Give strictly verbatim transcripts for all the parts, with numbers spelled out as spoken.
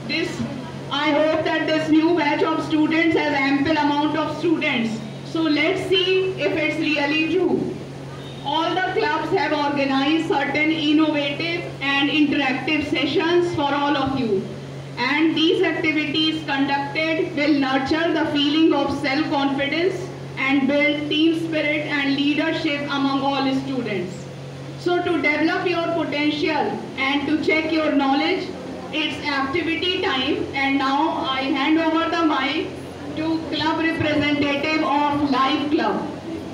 this, I hope that this new batch of students has ample amount of students. So let's see if it's really true. All the clubs have organized certain innovative and interactive sessions for all of you. And these activities conducted will nurture the feeling of self-confidence and build team spirit and leadership among all students. So to develop your potential and to check your knowledge, it's activity time, and now I hand over the mic to club representative of Life Club.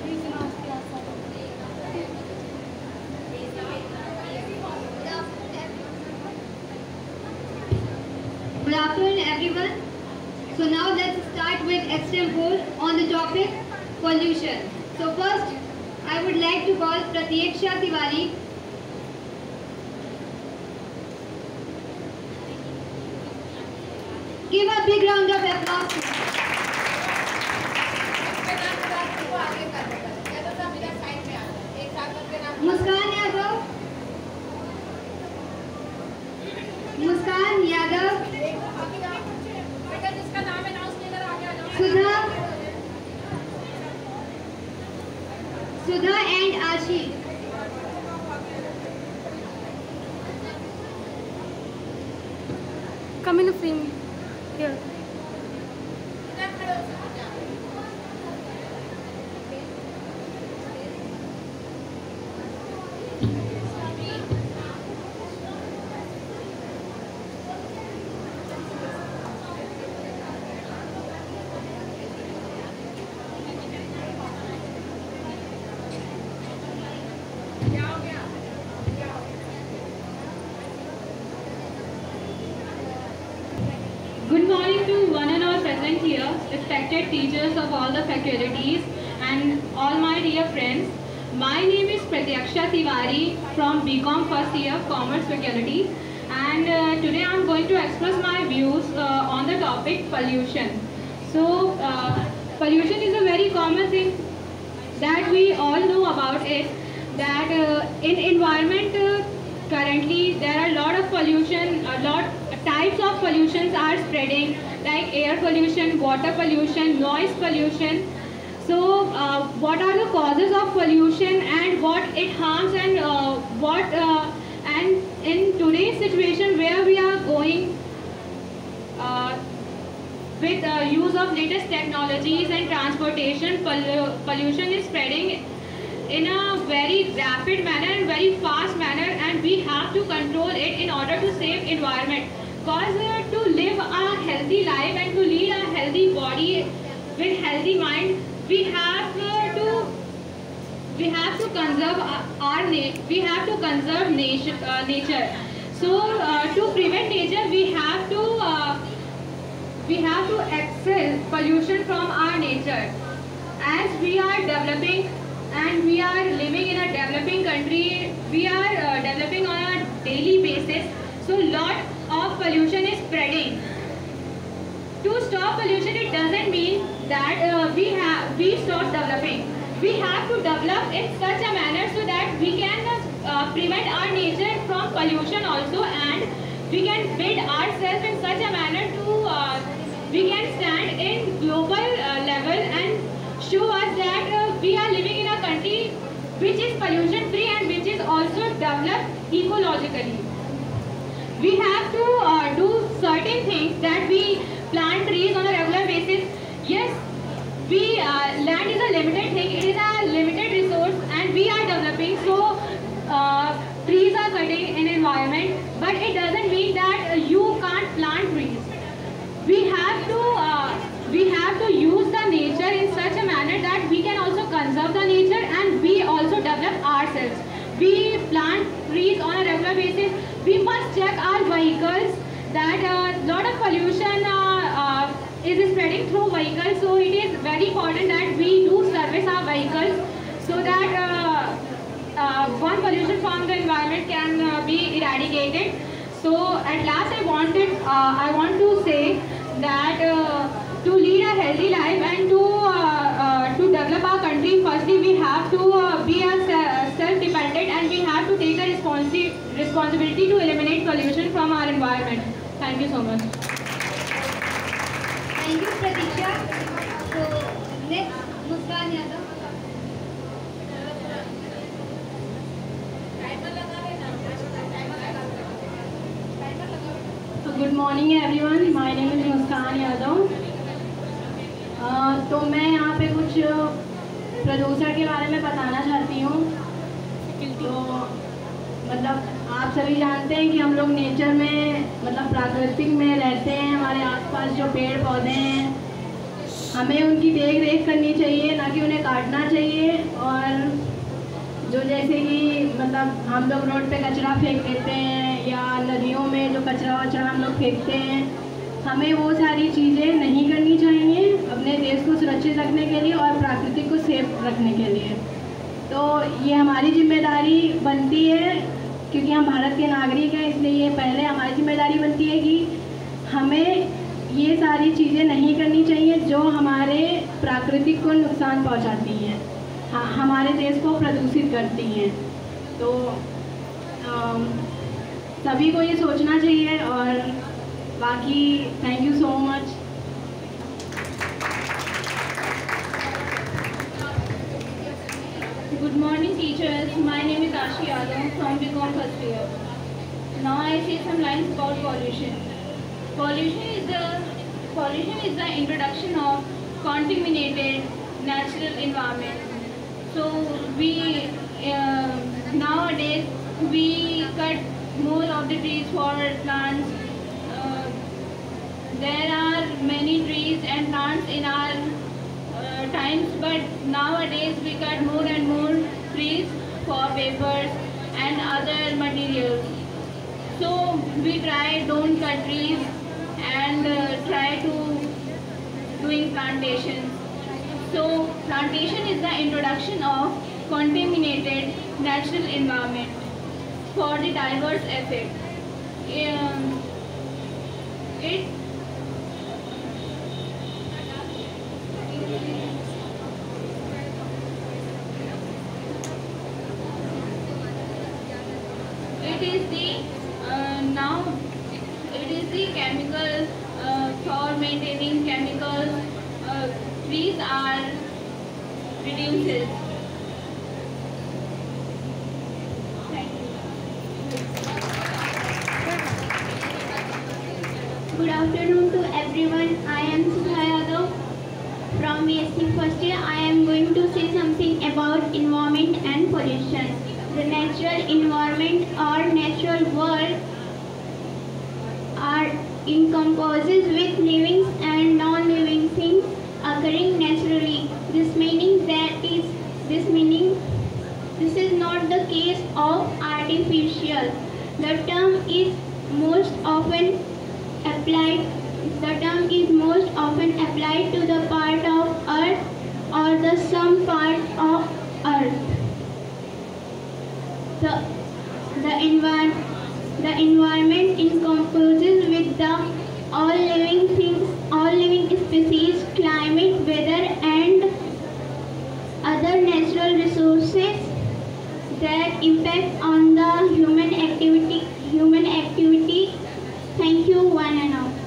Good afternoon everyone. So now let's start with extempore on the topic pollution. So first I would like to call Pratyaksha Tiwari. Give a big round of applause. Muskan Yadav. Muskan Yadav. Sudha. Sudha and Ashi. Come in the frame. Here. Good morning to one and all present here, respected teachers of all the faculties and all my dear friends. My name is Pratyaksha Tiwari from B Com first year Commerce Faculty, and uh, today I am going to express my views uh, on the topic pollution. So uh, pollution is a very common thing that we all know about it, that uh, in environment uh, currently there are a lot of pollution, a lot types of pollutions are spreading, like air pollution, water pollution, noise pollution. So uh, what are the causes of pollution and what it harms, and uh, what uh, and in today's situation where we are going uh, with uh, use of latest technologies and transportation, pollu pollution is spreading in a very rapid manner and very fast manner, and we have to control it in order to save environment. Because uh, to live a healthy life and to lead a healthy body with healthy mind, we have uh, to we have to conserve our nature. We have to conserve nature. Uh, nature. So uh, to prevent nature, we have to uh, we have to expel pollution from our nature. As we are developing and we are living in a developing country, we are uh, developing on a daily basis. So lot of pollution is spreading. To stop pollution, it doesn't mean that uh, we have we stop developing. We have to develop in such a manner so that we can uh, prevent our nature from pollution also, and we can build ourselves in such a manner to uh, we can stand in global uh, level and show us that uh, we are living in a country which is pollution free and which is also developed ecologically. We have to uh, do certain things, that we plant trees on a regular basis. Yes, we uh, land is a limited thing, it is a limited resource and we are developing, so uh, trees are cutting in environment, but it doesn't mean that uh, you can't plant trees. We have to uh, we have to use the nature in such a manner that we can also conserve the nature and we also develop ourselves. We plant trees on a regular basis. We must check our vehicles, that a uh, lot of pollution uh, uh, is spreading through vehicles, so it is very important that we do service our vehicles so that uh, uh, one pollution from the environment can uh, be eradicated. So at last I wanted, uh, I want to say that uh, to lead a healthy life and to uh, uh, to develop our country, firstly we have to uh, be a self-dependent and we have to take the responsi responsibility to eliminate pollution from our environment. Thank Thank you so much. Thank you, Pratiksha. So next, Muskan Yadav. Good morning everyone. My name is Muskan Yadav. Uh, तो मैं यहाँ पे कुछ प्रदूषण के बारे में बताना चाहती हूँ। तो मतलब आप सभी जानते हैं कि हम लोग नेचर में मतलब प्राकृतिक में रहते हैं। हमारे आसपास जो पेड़ पौधे हैं हमें उनकी देख रेख करनी चाहिए, ना कि उन्हें काटना चाहिए। और जो जैसे कि मतलब हम लोग रोड पे कचरा फेंक देते हैं या नदियों में जो कचरा वचरा हम लोग फेंकते हैं, हमें वो सारी चीज़ें नहीं करनी चाहिए अपने देश को सुरक्षित रखने के लिए और प्राकृतिक को सेफ रखने के लिए। तो ये हमारी जिम्मेदारी बनती है क्योंकि हम भारत के नागरिक हैं, इसलिए ये पहले हमारी जिम्मेदारी बनती है कि हमें ये सारी चीज़ें नहीं करनी चाहिए जो हमारे प्राकृतिक को नुकसान पहुंचाती हैं, हाँ हमारे देश को प्रदूषित करती हैं। तो आम, सभी को ये सोचना चाहिए। और बाकी thank you so much. Good morning teachers, my name is Ashi Yadav from B Com first year. Now I say some lines about pollution. Pollution is the pollution is the introduction of contaminated natural environment. So we uh, nowadays we cut more of the trees for plants. Uh, there are many trees and plants in our uh, times, but nowadays we cut more and more trees for papers and other materials. So we try don't cut trees and uh, try to doing plantations. So plantation is the introduction of contaminated natural environment for the diverse effect. Um, it it is the uh, now it is the chemical uh, for maintaining chemicals. Uh, trees are reduces. Thank you. Good afternoon to everyone. I am Sudha Yadav from B S C first year. I am going to say something about environment and pollution. The natural environment or natural world are encompasses with living and non-living things occurring naturally. This meaning that is this meaning this is not the case of artificial. The term is most often applied the term is most often applied to the part of earth or the some part of earth. The the environment the environment encompasses with the all living things, all living species, climate, weather, and other natural resources that impact on the human activity. Human activity. Thank you, one and all.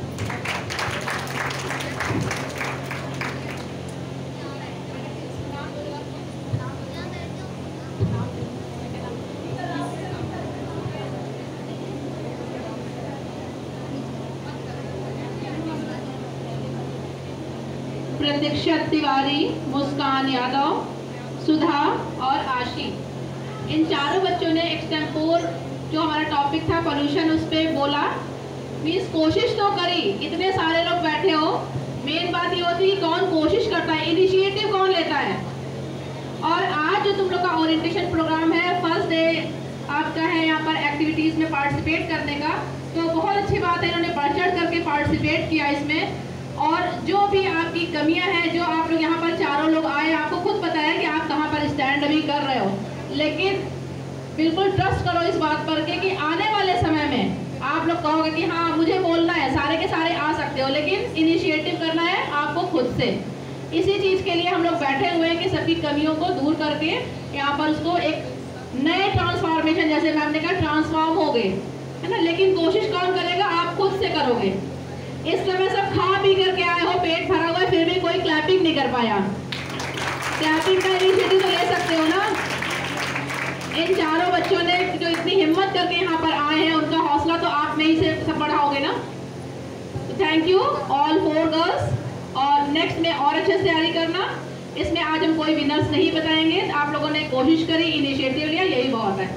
Pratiksha Tiwari, Muskan Yadav, Sudha और आशी, इन चारों बच्चों ने extempore जो हमारा topic था pollution उस पर बोला। मीन्स कोशिश तो करी, इतने सारे लोग बैठे हो, मेन बात ये होती है कौन कोशिश करता है, इनिशिएटिव कौन लेता है। और आज जो तुम लोग का ओरिएंटेशन प्रोग्राम है, फर्स्ट डे आपका है यहाँ पर एक्टिविटीज़ में पार्टिसिपेट करने का, तो बहुत अच्छी बात है, इन्होंने बढ़ चढ़ करके पार्टिसिपेट किया इसमें। और जो भी आपकी कमियां हैं, जो आप लोग यहाँ पर चारों लोग आए, आपको खुद पता है कि आप कहाँ पर स्टैंड अभी कर रहे हो, लेकिन बिल्कुल ट्रस्ट करो इस बात पर के कि आने वाले समय में आप लोग कहोगे कि हाँ मुझे बोलना है, सारे के सारे आ सकते हो, लेकिन इनिशिएटिव करना है आपको खुद से। इसी चीज़ के लिए हम लोग बैठे हुए हैं कि सबकी कमियों को दूर करके यहाँ पर उसको एक नए ट्रांसफॉर्मेशन, जैसे मैम ने कहा ट्रांसफॉर्म हो गए, है ना। लेकिन कोशिश कौन करेगा, आप खुद से करोगे। जाओगे। इस समय सब खा पी करके आए हो, पेट भरा हुआ है, फिर भी कोई क्लैपिंग नहीं कर पाया। क्लैपिंग का इनिशिएटिव तो ले सकते हो ना। इन चारों बच्चों ने जो इतनी हिम्मत करके यहाँ पर आए हैं, उनका हौसला तो आप में ही से सब बढ़ाओगे ना। तो thank you all four girls. और नेक्स्ट में और अच्छे से तैयारी करना। इसमें आज हम कोई विनर्स नहीं बताएंगे, आप लोगों ने कोशिश करी, इनिशिएटिव लिया, यही बहुत है।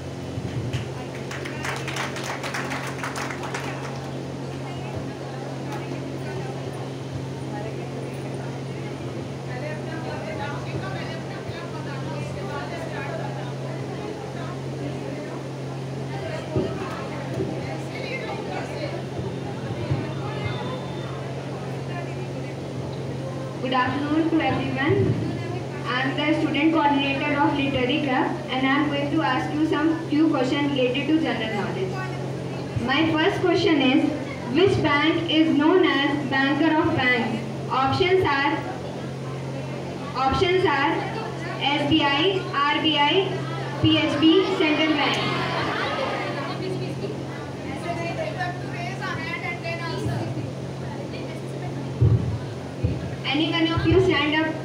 Good afternoon to everyone. I am the student coordinator of Literary Club and I am going to ask you some few questions related to general knowledge. My first question is, which bank is known as banker of banks? Options are Options are S B I, R B I, P H B, Central Bank. Any one of you stand up?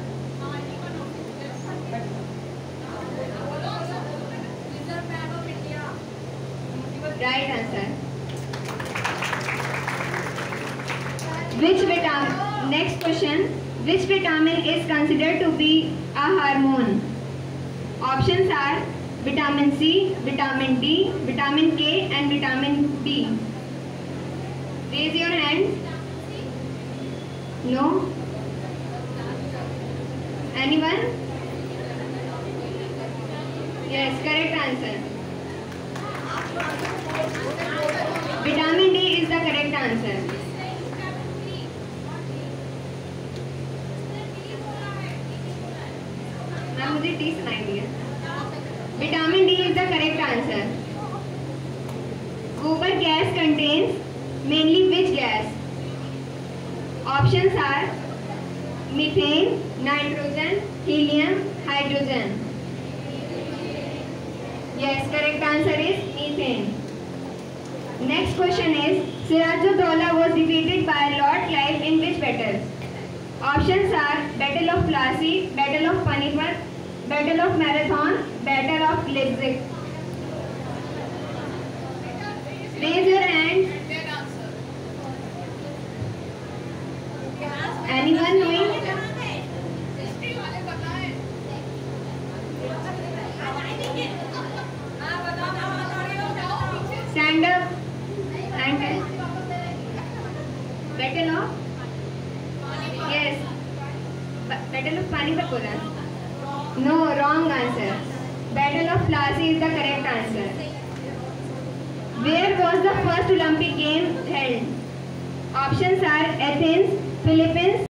Right answer. Which vitamin? Next question. Which vitamin is considered to be a hormone? Options are vitamin C, vitamin D, vitamin K, and vitamin B. Raise your hand. No. Anyone? Yes, correct answer. Vitamin D is the correct answer. Ma'am मुझे T सुनाई दिया। Vitamin D is the correct answer. Gobar gas contains mainly which gas? Options are methane, nitrogen, helium, hydrogen. Yes, correct answer is methane. Next question is, Sirajuddaula was defeated by Lord Clive in which battle? Options are Battle of Plassey, Battle of Panipat, Battle of Marathon, Battle of Leipzig. Raise your hand. Anyone knowing? Stand up and tell. Battle of? Yes. Battle of Panipat बोला? No, wrong answer. Battle of Plassey is the correct answer. Where was the first Olympic game held? Options are Athens, Philippines,